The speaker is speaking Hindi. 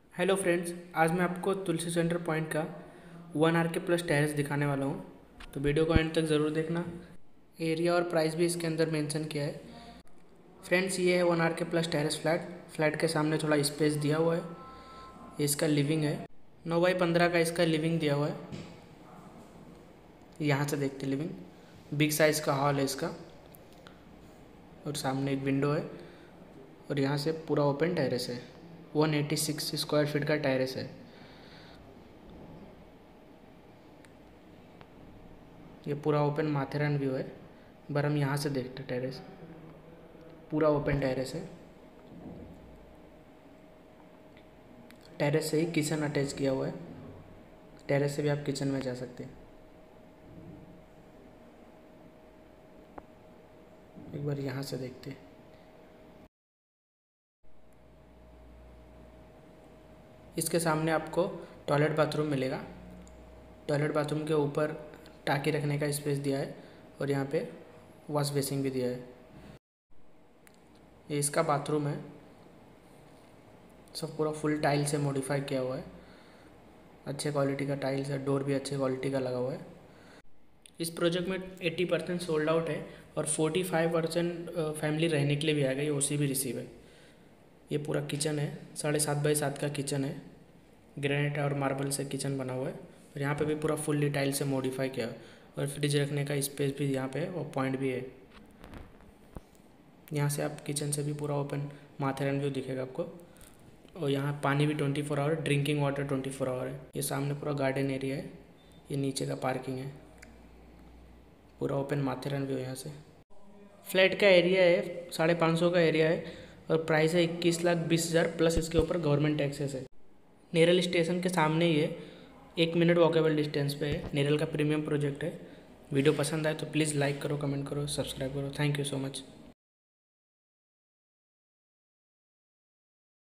हेलो फ्रेंड्स, आज मैं आपको तुलसी सेंटर पॉइंट का 1 RK प्लस टेरेस दिखाने वाला हूँ। तो वीडियो को एंड तक ज़रूर देखना। एरिया और प्राइस भी इसके अंदर मेंशन किया है। फ्रेंड्स, ये है 1 RK प्लस टेरेस फ्लैट के सामने थोड़ा स्पेस दिया हुआ है। ये इसका लिविंग है। 9x15 का इसका लिविंग दिया हुआ है। यहाँ से देखते लिविंग, बिग साइज़ का हॉल है इसका, और सामने एक विंडो है, और यहाँ से पूरा ओपन टेरेस है। 186 स्क्वायर फीट का टेरेस है। ये पूरा ओपन माथेरान व्यू है। पर हम यहाँ से देखते टेरेस, पूरा ओपन टेरेस है। टेरेस से ही किचन अटैच किया हुआ है। टेरेस से भी आप किचन में जा सकते हैं। एक बार यहाँ से देखते हैं। इसके सामने आपको टॉयलेट बाथरूम मिलेगा। टॉयलेट बाथरूम के ऊपर टाँकी रखने का स्पेस दिया है, और यहाँ पे वॉश बेसिन भी दिया है। ये इसका बाथरूम है। सब पूरा फुल टाइल से मॉडिफाई किया हुआ है। अच्छे क्वालिटी का टाइल्स है, डोर भी अच्छे क्वालिटी का लगा हुआ है। इस प्रोजेक्ट में 80% सोल्ड आउट है, और 45% फैमिली रहने के लिए भी आएगा। ये ओसी भी रिसीव है। ये पूरा किचन है, 7.5x7 का किचन है। ग्रेनाइट और मार्बल से किचन बना हुआ है, और यहाँ पे भी पूरा फुल्ली टाइल से मॉडिफाई किया है। और फ्रिज रखने का स्पेस भी यहाँ पे और पॉइंट भी है। यहाँ से आप किचन से भी पूरा ओपन माथेरान व्यू दिखेगा आपको। और यहाँ पानी भी 24 आवर, ड्रिंकिंग वाटर 24 आवर है। ये सामने पूरा गार्डन एरिया है। ये नीचे का पार्किंग है। पूरा ओपन माथेरान व्यू यहाँ से। फ्लैट का एरिया है 550 का एरिया है, और प्राइस है 21,20,000 प्लस इसके ऊपर गवर्नमेंट टैक्सेस है। नेरल स्टेशन के सामने ही है, 1 मिनट वॉकेबल डिस्टेंस पे है। नेरल का प्रीमियम प्रोजेक्ट है। वीडियो पसंद आए तो प्लीज़ लाइक करो, कमेंट करो, सब्सक्राइब करो। Thank you so much.